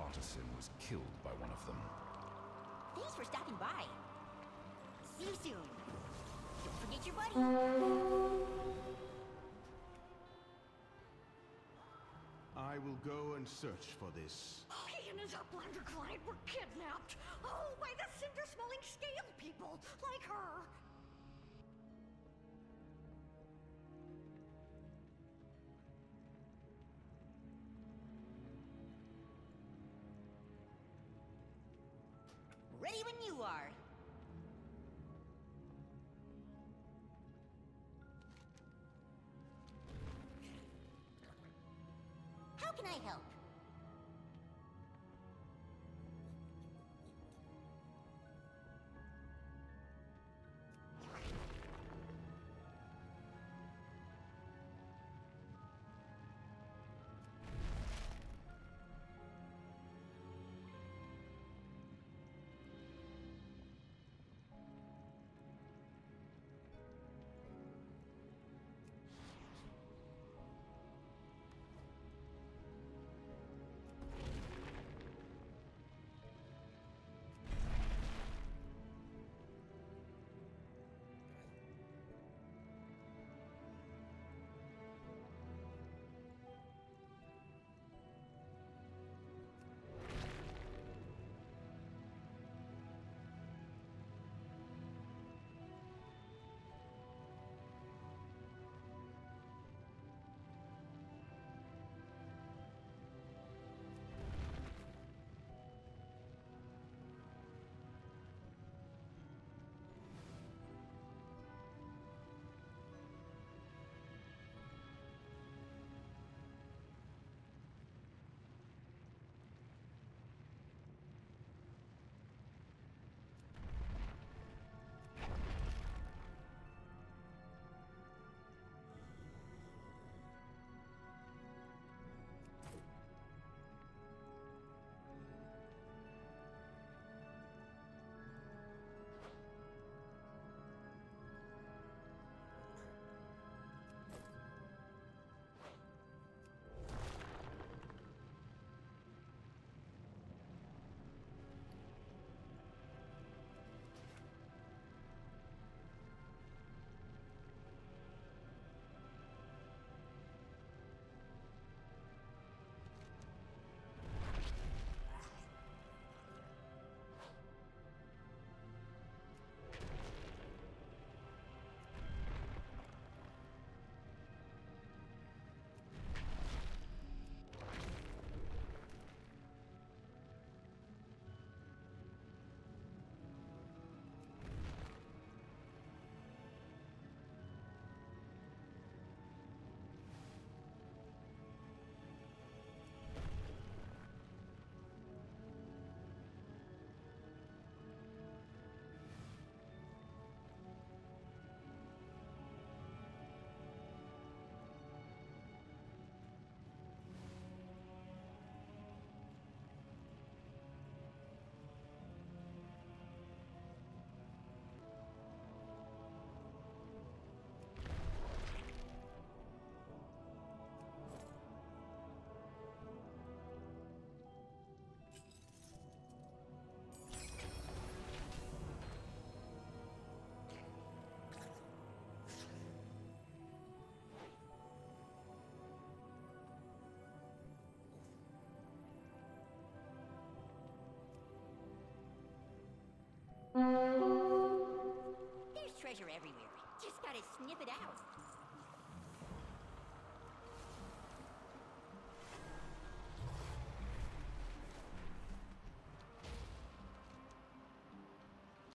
artisan was killed by one of them. Thanks for stopping by. See you soon. Don't forget your buddy. I will go and search for this. He and his Uplander client were kidnapped. Oh, by the cinder-smelling scale people, like her. Ready when you are. How can I help? There's treasure everywhere. Just gotta sniff it out.